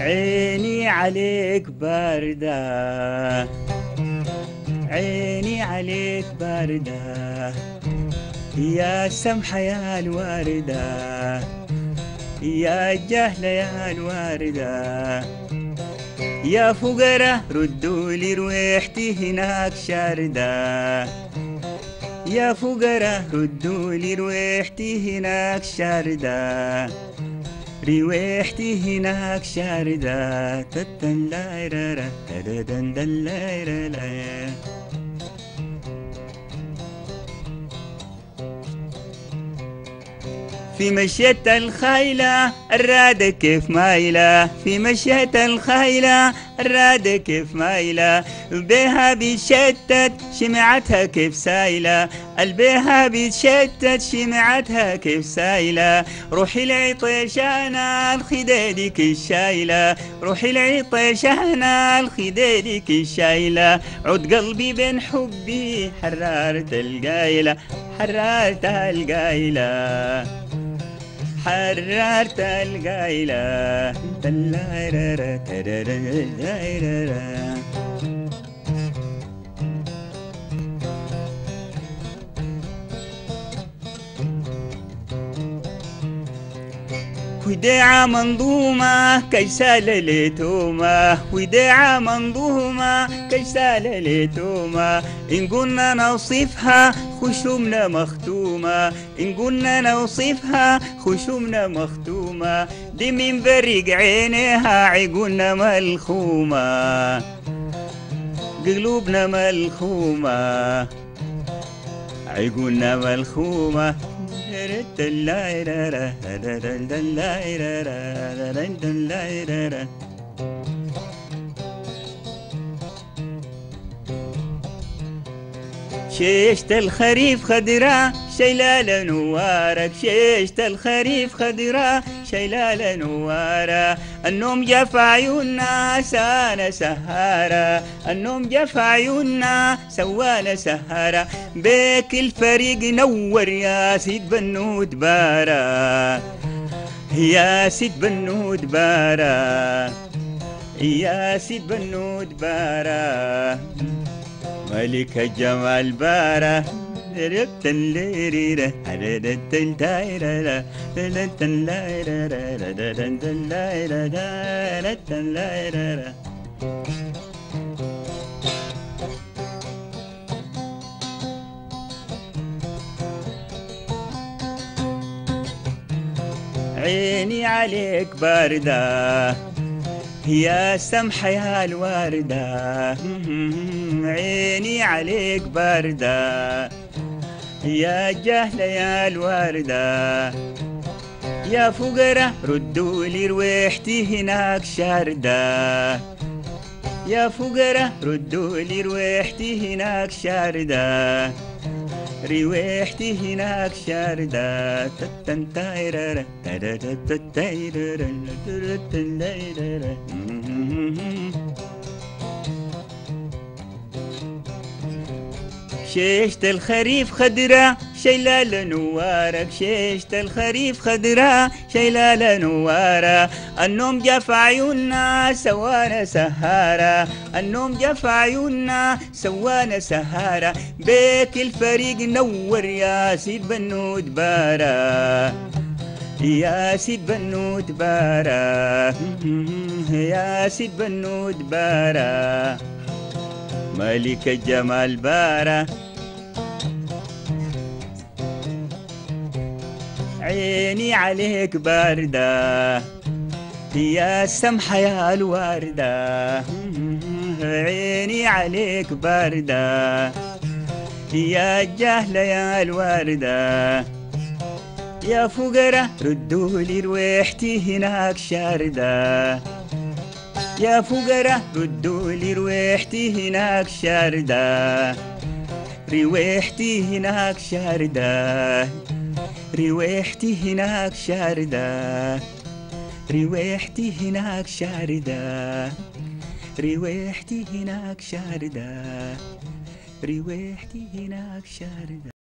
عيني عليك باردة، عيني عليك باردة، يا سمحة يا الواردة، يا جهلة يا الواردة، يا فقرة ردوا لي رويحتي هناك شاردة، يا فقرة ردوا لي رويحتي هناك شاردة، رويحتي هناك شاردة. تتن لايرا تدن دن لايرا. في مشية الخيلة الرادة كيف مايلة، في مشية الخيلة الرادة كيف مايلة، بيها بيتشتت شمعتها كيف سايلة، البيها بيتشتت شمعتها كيف سايلة، روحي العطيشانة الخديدك الشايلة، روحي العطيشانة الخديدك الشايلة، عود قلبي بين حبي حرارة القايلة، حرارة القايلة، حررت القايلة. تلايرارا ترارارا. وداعة منظومة كيسالة ليتومة، وداعة منظومة كيسالة ليتومة، إن قلنا نوصفها خشومنا مختومة، إن قلنا نوصفها خشومنا مختومة، دي من برق عينيها عقولنا ملخومة، قلوبنا ملخومة، عقولنا ملخومة. شيشة الخريف خضراء شيلة نوارك، شيشة الخريف خضراء شيلة نوارة، النوم جف عيوننا سانا سهارة، النوم جف عيوننا سوانا سهارة، بيك الفريق نور يا سيد بنود بارا، يا سيد بنود بارا، يا سيد بنود بارا، ملك الجمال بارا. عيني عليك باردة، يا سمحة يا الواردة، عيني عليك باردة، يا جهلة يا الواردة، يا فقرة ردوا لي رويحتي هناك شاردة، يا فقرة ردوا لي رويحتي هناك شاردة، رويحتي هناك شاردة. تتن تايرارا تايرارا. شيشة الخريف خضراء شيلة نوارك، شيشة الخريف خضراء شيلة نوارة، النوم جف عيوننا سوانا سهارة، النوم جف عيوننا سوانا سهارة، بيك الفريق نور يا سيد بنود بارا، يا سيد بنود بارا، يا سيد بنود بارا، ملك الجمال بارا. عيني عليك باردة، يا سمحة يا الواردة، عيني عليك باردة، يا جهلة يا الواردة، يا فقرة ردوا لي رويحتي هناك شاردة، يا فقرة ردوا لي رويحتي هناك شاردة، رويحتي هناك شاردة، رويحتي هناك شاردة، رويحتي هناك شاردة، رويحتي هناك شاردة، رويحتي هناك شاردة.